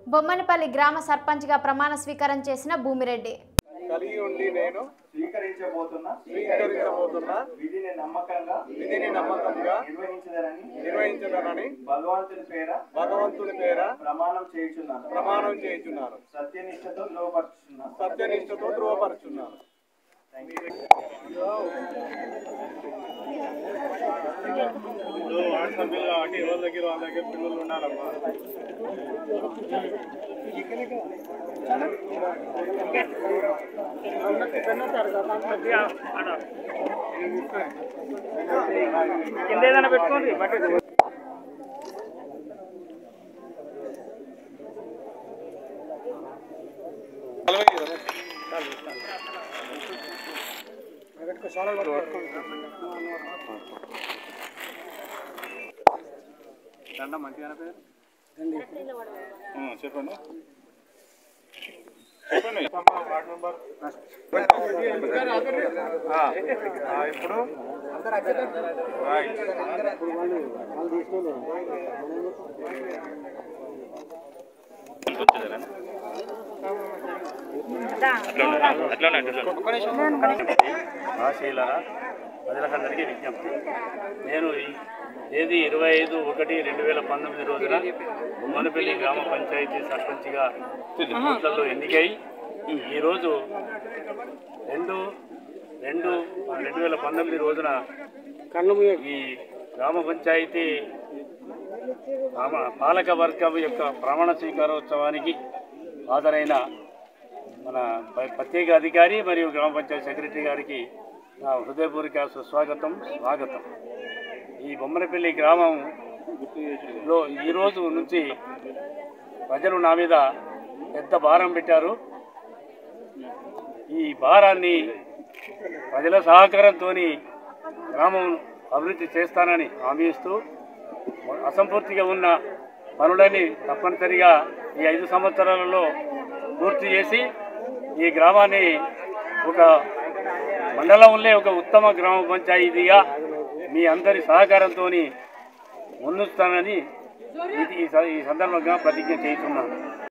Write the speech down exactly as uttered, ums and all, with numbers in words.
బొమ్మనపల్లి గ్రామ సర్పంచ్గా ప్రమాణ స్వీకారం చేసిన భూమిరెడ్డి కలిగి ఉండి నేను స్వీకరించబోతున్న స్వీకరించబోతున్న విధిని నమ్మకంగా విధిని నమ్మకంగా నిర్వహించదనని నిర్వహించదనని భగవంతుని పేర భగవంతుని పేర ప్రమాణం చేయుచున్నాను. ప్రమాణం చేయుచున్నాను. సత్యనిష్టతో ధృవపరుచున్నాను. సత్యనిష్టతో ధృవపరుచున్నాను. సభ్యులు కాబట్టి ఎవరి దగ్గర వాళ్ళ దగ్గర పిల్లలు ఉండాలమ్మా. కింద ఏదైనా పెట్టుకోండి బకెట్. దండ మంచిగా పేరు చెప్పండి చెప్పండి వార్డ్ మెంబర్ ఇప్పుడు మహాశీలరా ప్రజలకందరికీ విజ్ఞప్తి. నేను తేదీ ఇరవై ఐదు ఒకటి రెండు వేల పంతొమ్మిది రోజున బొమ్మనపల్లి గ్రామ పంచాయతీ సర్పంచ్గా ఓట్లలో ఎన్నికై ఈరోజు రెండు రెండు రెండు వేల పంతొమ్మిది రోజున ఈ గ్రామ పంచాయతీ పాలక వర్గం యొక్క ప్రమాణ స్వీకారోత్సవానికి హాజరైన మన ప్రత్యేక అధికారి మరియు గ్రామ పంచాయతీ సెక్రటరీ గారికి నా హృదయపూర్వక సుస్వాగతం స్వాగతం. ఈ బొమ్మనపల్లి గ్రామంలో ఈరోజు నుంచి ప్రజలు నా మీద పెద్ద భారం పెట్టారు. ఈ భారాన్ని ప్రజల సహకారంతో గ్రామం అభివృద్ధి చేస్తానని హామీ ఇస్తూ అసంపూర్తిగా ఉన్న పనులని తప్పనిసరిగా ఈ ఐదు సంవత్సరాలలో పూర్తి చేసి ఈ గ్రామాన్ని ఒక మండలంలో ఒక ఉత్తమ గ్రామ పంచాయతీగా మీ అందరి సహకారంతో ముందుస్తానని ఈ సందర్భంగా ప్రతిజ్ఞ చేస్తున్నాను.